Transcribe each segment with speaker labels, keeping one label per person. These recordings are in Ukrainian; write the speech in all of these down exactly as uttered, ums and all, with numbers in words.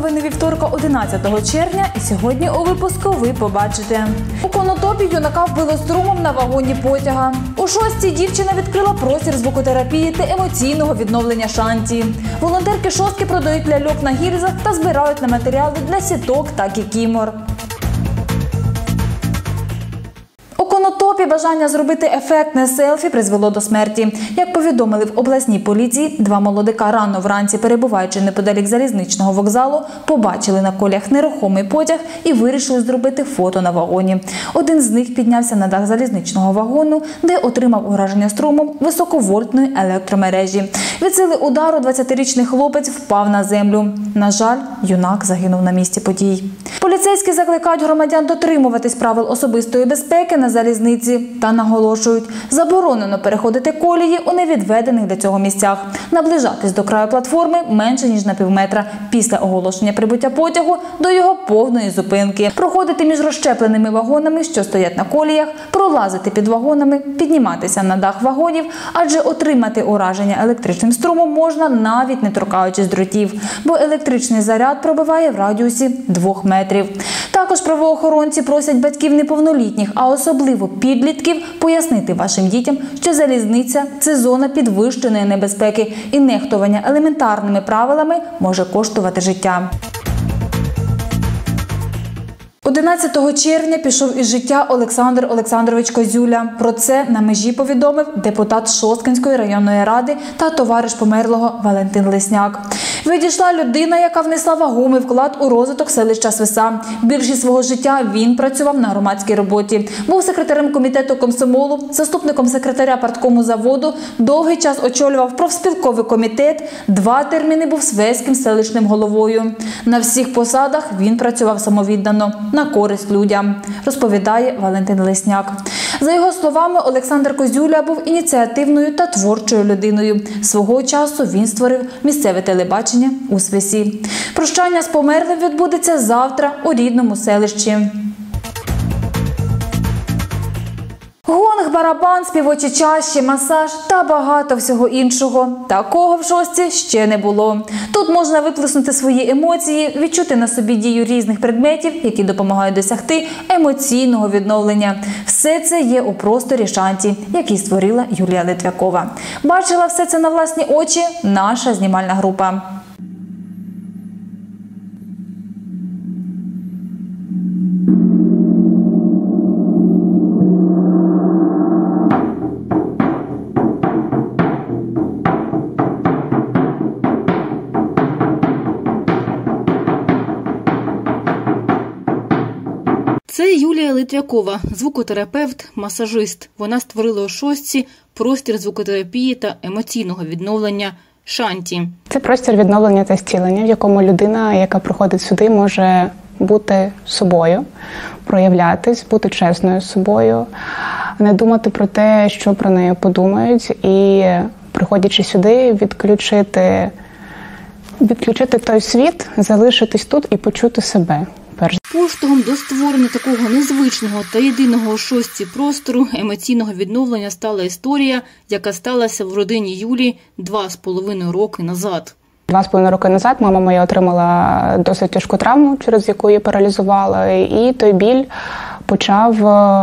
Speaker 1: новини вівторка одинадцятого червня, і сьогодні у випуску ви побачите. У Конотопі юнака вбило струмом на вагоні потяга. У шостій дівчина відкрила простір звукотерапії та емоційного відновлення шанті. Волонтерки шостки продають ляльок на гільзах та збирають на матеріали для сіток та кікімор. У Конотопі бажання зробити ефектне селфі призвело до смерті. Як повідомили в обласній поліції, два молодика рано вранці, перебуваючи неподалік залізничного вокзалу, побачили на коліях нерухомий потяг і вирішили зробити фото на вагоні. Один з них піднявся на дах залізничного вагону, де отримав ураження струмом високовольтної електромережі. Від сили удару двадцятирічний хлопець впав на землю. На жаль, юнак загинув на місці подій. Поліцейські закликають громадян дотримуватись правил особистої безпеки на залізниці та наголошують, заборонено переходити колії у невідведених для цього місцях, наближатись до краю платформи менше ніж на півметра після оголошення прибуття потягу до його повної зупинки, проходити між розщепленими вагонами, що стоять на коліях, пролазити під вагонами, підніматися на дах вагонів, адже отримати ураження електричним струмом можна навіть не торкаючись дротів, бо електричний заряд пробиває в радіусі двох метрів. Також правоохоронці просять батьків неповнолітніх, а особливо підлітків, пояснити вашим дітям, що залізниця – це зона підвищеної небезпеки і нехтування елементарними правилами може коштувати життя. одинадцятого червня пішов із життя Олександр Олександрович Козюля. Про це на межі повідомив депутат Шосткинської районної ради та товариш померлого Валентин Лесняк. Відійшла людина, яка внесла вагомий вклад у розвиток селища Свиса. Більшість свого життя він працював на громадській роботі. Був секретарем комітету комсомолу, заступником секретаря парткому заводу, довгий час очолював профспілковий комітет, два терміни був свеським селищним головою. На всіх посадах він працював самовіддано, на користь людям, розповідає Валентин Лесняк. За його словами, Олександр Козюля був ініціативною та творчою людиною. Свого часу він створив місцеве телебачення у Свисі. Прощання з померлим відбудеться завтра у рідному селищі. Гонг, барабан, співочі чаші, масаж та багато всього іншого. Такого в шостці ще не було. Тут можна виплеснути свої емоції, відчути на собі дію різних предметів, які допомагають досягти емоційного відновлення. Все це є у просторі шанті, який створила Юлія Литвякова. Бачила все це на власні очі наша знімальна група.
Speaker 2: Це Юлія Литвякова, звукотерапевт, масажист. Вона створила у шостці простір звукотерапії та емоційного відновлення шанті.
Speaker 3: Це простір відновлення та зцілення, в якому людина, яка приходить сюди, може бути собою, проявлятись, бути чесною з собою, не думати про те, що про неї подумають, і, приходячи сюди, відключити, відключити той світ, залишитись тут і почути себе.
Speaker 2: Поштовхом до створення такого незвичного та єдиного у шостці простору емоційного відновлення стала історія, яка сталася в родині Юлії два з половиною роки назад.
Speaker 3: Два з половиною роки назад мама моя отримала досить тяжку травму, через яку її паралізувала, і той біль почав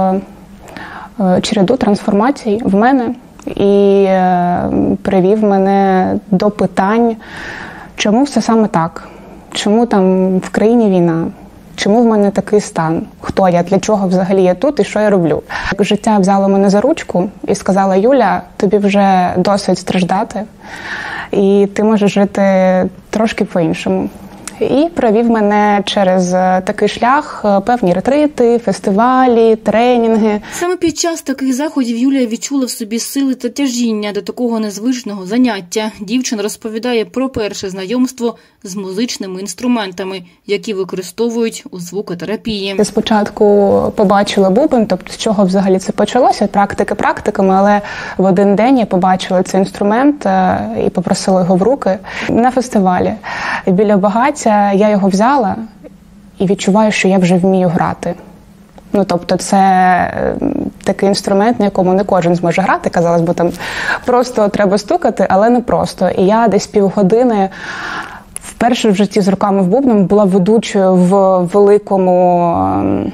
Speaker 3: череду трансформацій в мене і привів мене до питань, чому все саме так, чому там в країні війна, чому в мене такий стан, хто я, для чого взагалі я тут і що я роблю. Життя взяло мене за ручку і сказала: Юля, тобі вже досить страждати, і ти можеш жити трошки по-іншому. І провів мене через такий шлях, певні ретрити, фестивалі, тренінги.
Speaker 2: Саме під час таких заходів Юлія відчула в собі сили та тяжіння до такого незвичного заняття. Дівчина розповідає про перше знайомство з музичними інструментами, які використовують у звукотерапії.
Speaker 3: Я спочатку побачила бубен, тобто з чого взагалі це почалося, практики практиками, але в один день я побачила цей інструмент і попросила його в руки на фестивалі біля багаття. Я його взяла і відчуваю, що я вже вмію грати. Ну, тобто це такий інструмент, на якому не кожен зможе грати, казалось би, там просто треба стукати, але не просто. І я десь півгодини Вперше в житті з руками в бубном була ведучою в великому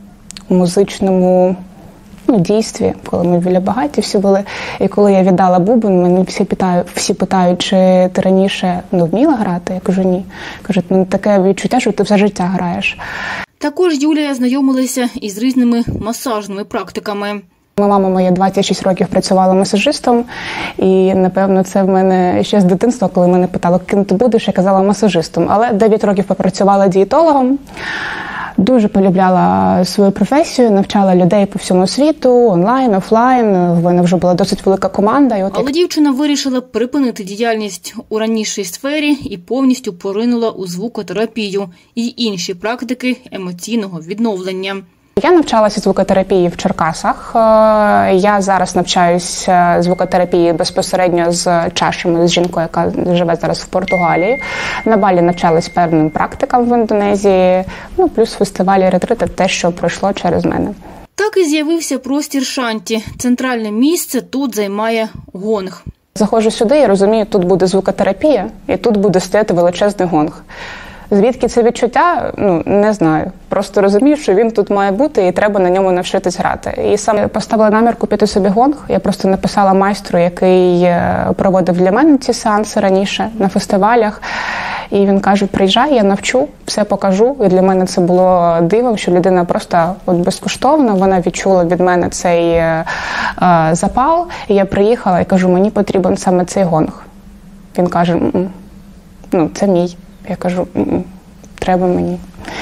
Speaker 3: музичному ну, дійстві, коли ми біля багаті всі були. І коли я віддала бубен, мене всі питають, всі питають, чи ти раніше ну, вміла грати? Я кажу, ні. Кажуть, ну таке відчуття, що ти все життя граєш.
Speaker 2: Також Юлія знайомилася із різними масажними практиками.
Speaker 3: Моя мама моя двадцять шість років працювала масажистом, і, напевно, це в мене ще з дитинства, коли мене питали, ким ти будеш, я казала масажистом. Але дев'ять років попрацювала дієтологом, дуже полюбляла свою професію, навчала людей по всьому світу, онлайн, офлайн, в мене вже була досить велика команда. І от
Speaker 2: Але дівчина вирішила припинити діяльність у ранішій сфері і повністю поринула у звукотерапію і інші практики емоційного відновлення.
Speaker 3: Я навчалася звукотерапії в Черкасах. Я зараз навчаюся звукотерапії безпосередньо з чашами, з жінкою, яка живе зараз в Португалії. На Балі навчалась певним практикам в Індонезії, ну, плюс фестивалі ретрити, те, що пройшло через мене.
Speaker 2: Так і з'явився простір Шанті. Центральне місце тут займає гонг.
Speaker 3: Заходжу сюди і розумію, тут буде звукотерапія, і тут буде стояти величезний гонг. Звідки це відчуття, ну, не знаю. Просто розумію, що він тут має бути і треба на ньому навчитись грати. І саме поставила намір купити собі гонг. Я просто написала майстру, який проводив для мене ці сеанси раніше на фестивалях. І він каже, приїжджай, я навчу, все покажу. І для мене це було дивом, що людина просто от безкоштовно, вона відчула від мене цей е, е, запал. І я приїхала і кажу, мені потрібен саме цей гонг. Він каже, М-м, ну, це мій. Я кажу, М-м, треба мені.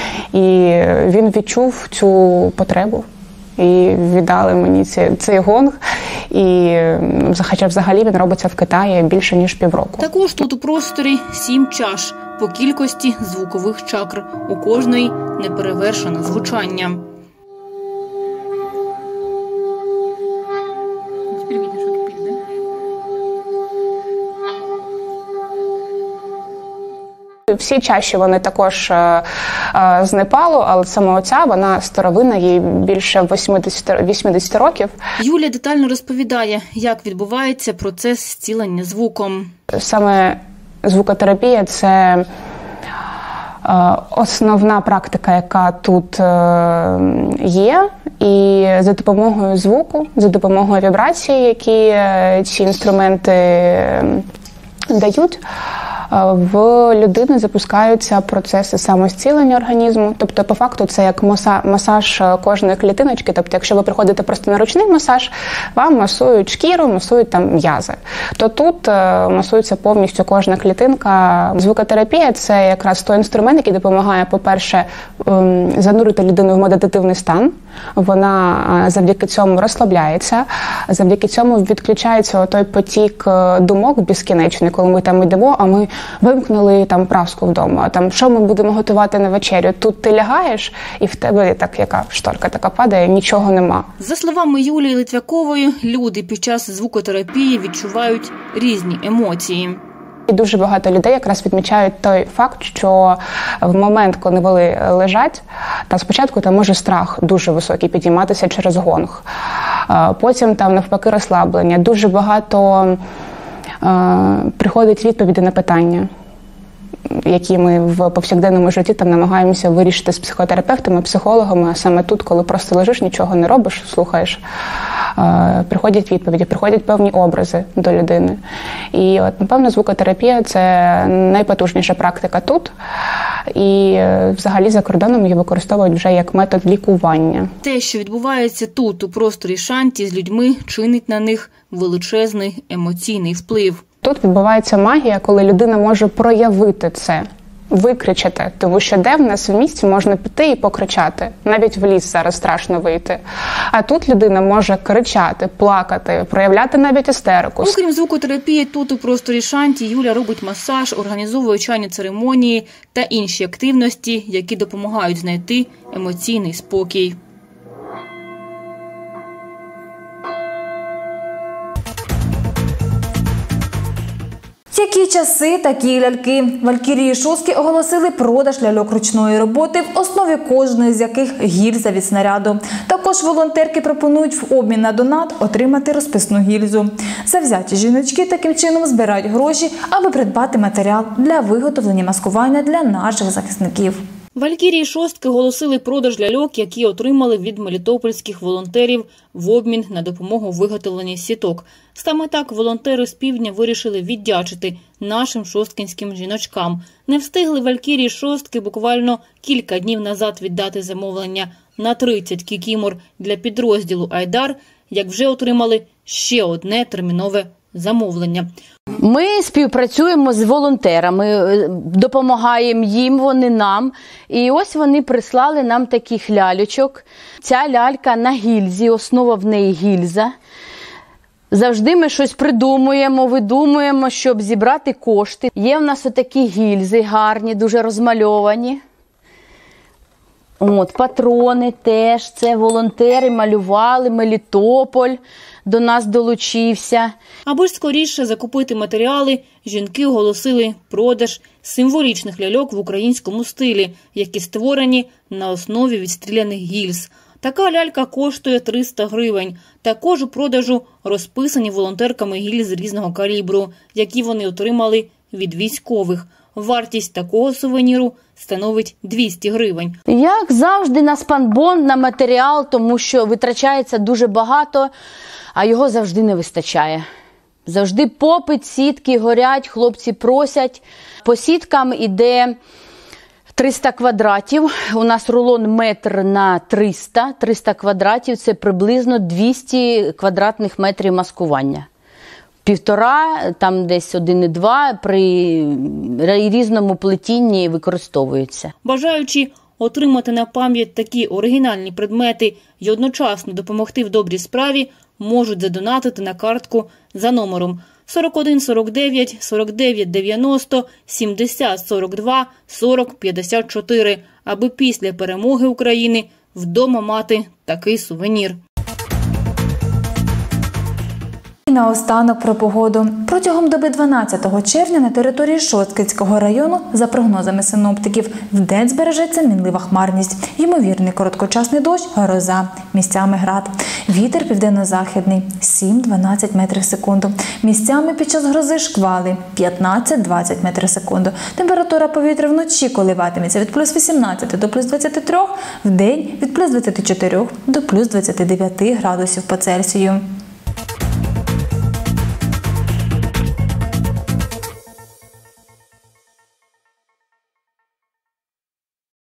Speaker 3: І він відчув цю потребу. І віддали мені цей, цей гонг. І хоча взагалі він робиться в Китаї більше, ніж півроку.
Speaker 2: Також тут у просторі сім чаш по кількості звукових чакр. У кожної неперевершене звучання.
Speaker 3: Всі чаші, вони також е, е, з Непалу, але саме оця, вона старовинна, їй більше вісімдесят років.
Speaker 2: Юлія детально розповідає, як відбувається процес зцілення звуком.
Speaker 3: Саме звукотерапія – це е, основна практика, яка тут е, є. І за допомогою звуку, за допомогою вібрацій, які е, ці інструменти е, дають, в людини запускаються процеси самозцілення організму. Тобто, по факту, це як масаж кожної клітиночки. Тобто, якщо ви приходите просто на ручний масаж, вам масують шкіру, масують там м'язи. То тут масується повністю кожна клітинка. Звукотерапія – це якраз той інструмент, який допомагає, по-перше, занурити людину в медитативний стан. Вона завдяки цьому розслабляється, завдяки цьому відключається той потік думок безкінечний, коли ми там йдемо, а ми вимкнули там праску вдома, там що ми будемо готувати на вечерю. Тут ти лягаєш, і в тебе так яка шторка така падає, нічого нема.
Speaker 2: За словами Юлії Литвякової, люди під час звукотерапії відчувають різні емоції.
Speaker 3: І дуже багато людей якраз відмічають той факт, що в момент, коли вони лежать, та спочатку там може страх дуже високий підійматися через гонг. Потім там навпаки розслаблення. Дуже багато е, приходить відповіді на питання, які ми в повсякденному житті там намагаємося вирішити з психотерапевтами, психологами, а саме тут, коли просто лежиш, нічого не робиш, слухаєш, е, приходять відповіді, приходять певні образи до людини. І от, напевно, звукотерапія – це найпотужніша практика тут. І взагалі за кордоном її використовують вже як метод лікування.
Speaker 2: Те, що відбувається тут, у просторі Шанті, з людьми, чинить на них величезний емоційний вплив.
Speaker 3: Тут відбувається магія, коли людина може проявити це, викричати. Тому що де в нас в місті можна піти і покричати. Навіть в ліс зараз страшно вийти. А тут людина може кричати, плакати, проявляти навіть істерику.
Speaker 2: Окрім звукотерапії, тут у просторі Шанті Юля робить масаж, організовує чайні церемонії та інші активності, які допомагають знайти емоційний спокій.
Speaker 1: Які часи, такі ляльки. Валькірії Шостки оголосили продаж ляльок ручної роботи, в основі кожної з яких гільза від снаряду. Також волонтерки пропонують в обмін на донат отримати розписну гільзу. Завзяті жіночки таким чином збирають гроші, аби придбати матеріал для виготовлення маскування для наших захисників.
Speaker 2: Валькірії Шостки оголосили продаж ляльок, які отримали від мелітопольських волонтерів в обмін на допомогу у виготовленні сіток. Саме так волонтери з півдня вирішили віддячити нашим шосткинським жіночкам. Не встигли Валькірії Шостки буквально кілька днів назад віддати замовлення на тридцять кікімор для підрозділу «Айдар», як вже отримали ще одне термінове замовлення.
Speaker 4: Ми співпрацюємо з волонтерами, допомагаємо їм, вони нам. І ось вони прислали нам таких ляльочок. Ця лялька на гільзі, основа в неї гільза. Завжди ми щось придумуємо, видумуємо, щоб зібрати кошти. Є в нас отакі гільзи гарні, дуже розмальовані. От, патрони теж, це волонтери малювали, Мелітополь до нас долучився.
Speaker 2: Аби ж скоріше закупити матеріали, жінки оголосили продаж символічних ляльок в українському стилі, які створені на основі відстріляних гільз. Така лялька коштує триста гривень. Також у продажу розписані волонтерками гільзи різного калібру, які вони отримали від військових. Вартість такого сувеніру становить двісті гривень.
Speaker 4: Як завжди на спанбонд, на матеріал, тому що витрачається дуже багато, а його завжди не вистачає. Завжди попит, сітки горять, хлопці просять. По сіткам іде триста квадратів. У нас рулон метр на триста. триста квадратів – це приблизно двісті квадратних метрів маскування. Півтора, там десь один і два при різному плетінні використовуються.
Speaker 2: Бажаючи отримати на пам'ять такі оригінальні предмети і одночасно допомогти в добрій справі, можуть задонатити на картку за номером сорок один сорок дев'ять сорок дев'ять дев'яносто сімдесят сорок два сорок п'ятдесят чотири, аби після перемоги України вдома мати такий сувенір.
Speaker 1: І наостанок про погоду. Протягом доби дванадцятого червня на території Шосткинського району, за прогнозами синоптиків, вдень збережеться мінлива хмарність, ймовірний короткочасний дощ, гроза, місцями град. Вітер південно-західний – сім-дванадцять метрів в секунду. Місцями під час грози шквали – п'ятнадцять-двадцять метрів в секунду. Температура повітря вночі коливатиметься від плюс вісімнадцяти до плюс двадцяти трьох, вдень від плюс двадцяти чотирьох до плюс двадцяти дев'яти градусів по Цельсію.